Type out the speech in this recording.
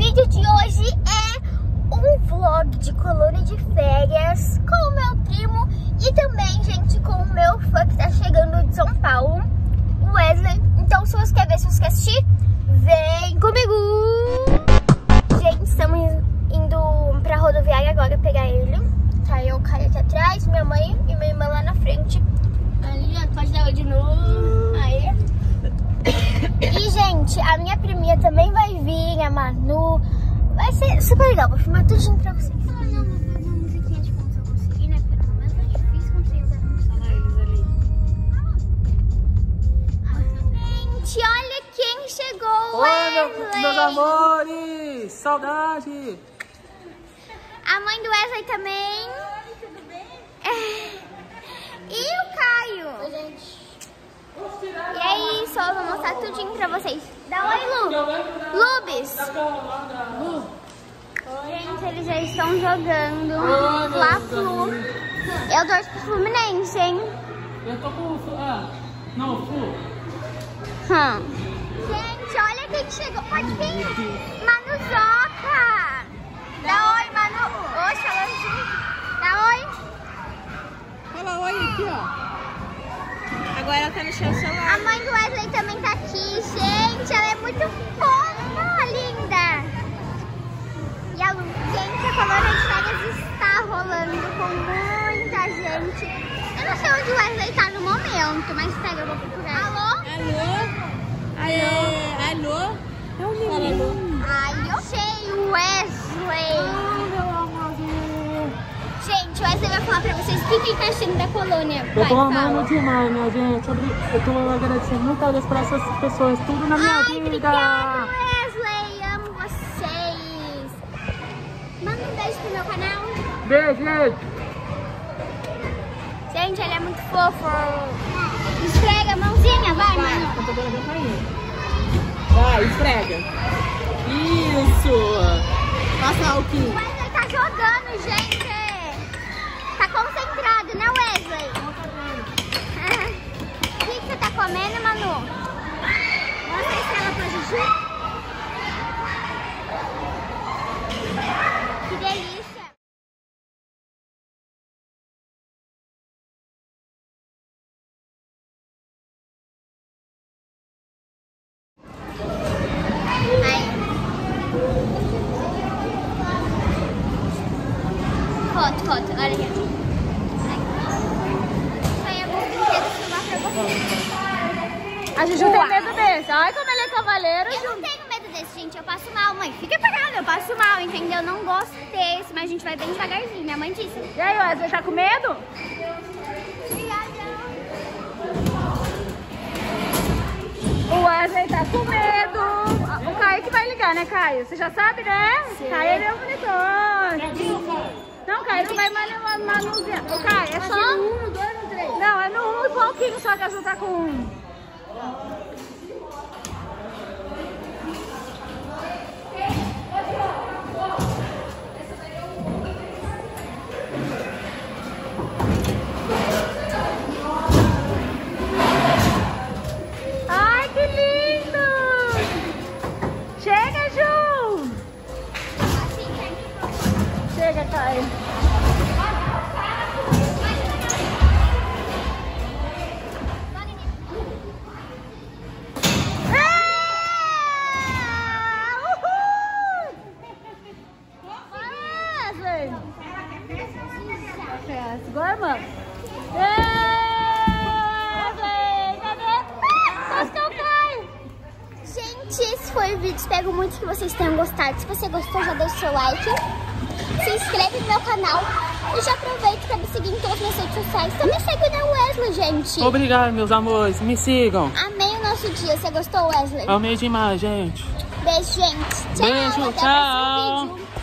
vídeo de hoje é um vlog de colônia de férias com o meu primo e também, gente, com o meu fã que tá chegando de São Paulo, o Wesley. Então, se você quer ver, se você quer assistir, vem comigo! Gente, estamos indo pra rodoviária agora pegar ele. Tá eu, o Caio aqui atrás, minha mãe e minha irmã lá na frente. Ali, ó, pode dar oi de novo. Aí. E, gente, a minha priminha também vai vir, a Manu. Vai ser super legal, vou filmar tudinho pra vocês. Uma musiquinha de ponto se eu conseguir, né? Porque no momento é difícil conseguir usar a música. Olha eles ali. Gente, olha quem chegou! Oi, meus amores! Saudade! A mãe do Wesley também. Oi, tudo bem? E o Caio. Oi, gente. E é isso, eu vou mostrar tudinho pra vocês. Dá oi, Lu. Lubis. Gente, eles já estão jogando Fla-Flu. Eu torço pro Fluminense, hein? Eu tô com não, Flu. Gente, olha quem chegou. Pode vir. Manuzoca. Dá oi, Manu. Oxe, ela dá oi. Fala oi aqui, ó. Agora ela tá mexendo o celular. A mãe do Wesley também tá aqui, gente. Ela é muito fofa, linda. E a Lu, gente, a colônia de férias está rolando com muita gente. Eu não sei onde o Wesley tá no momento, mas pega, eu vou procurar. Alô? Alô? Alô? É o menino. Ai, eu sei, o Wesley. Gente, o Wesley vai falar pra vocês o que ele tá achando da colônia. Eu tô amando demais, minha gente. Eu tô agradecendo muito a Deus por essas pessoas, tudo na minha vida. Obrigada, Wesley. Amo vocês. Manda um beijo pro meu canal. Beijo, gente. Gente, ele é muito fofo. Esfrega a mãozinha, vai, mano. Vai, esfrega. Isso. Passa o que? O Wesley tá jogando, gente. Tá concentrado, né, Wesley? O que você tá comendo, Manu? Mostra a estrela pra Juju. Que delícia. Foto, olha aqui. Isso aí é bom brinquedo filmar pra vocês. A Juju tem medo desse. Ai, como ele é cavaleiro. Eu não tenho medo desse, gente. Eu passo mal, mãe. Fica parada, eu passo mal, entendeu? Eu não gosto desse, mas a gente vai bem devagarzinho. Minha mãe disse. E aí, Wesley, tá com medo? O Wesley tá com medo. O Caio que vai ligar, né, Caio? Você já sabe, né? Sim. Caio é meu monitor. Não, Caio, não vai manusear. O Caio, é só... No 1, no 2, no 3. Não, é no 1 e pouquinho só que a Ju tá com 1. Ai, que lindo! Chega, Ju! Chega, Caio. Agora, mano. Gente, esse foi o vídeo. Espero muito que vocês tenham gostado. Se você gostou, já deixa o seu like. Se inscreve no meu canal. E já aproveita para me seguir em todas as redes sociais. Também segue o Wesley, gente. Obrigado, meus amores. Me sigam. Amei o nosso dia. Você gostou, Wesley? Amei demais, gente. Beijo, gente. Tchau. Beijo, Até tchau. o próximo vídeo.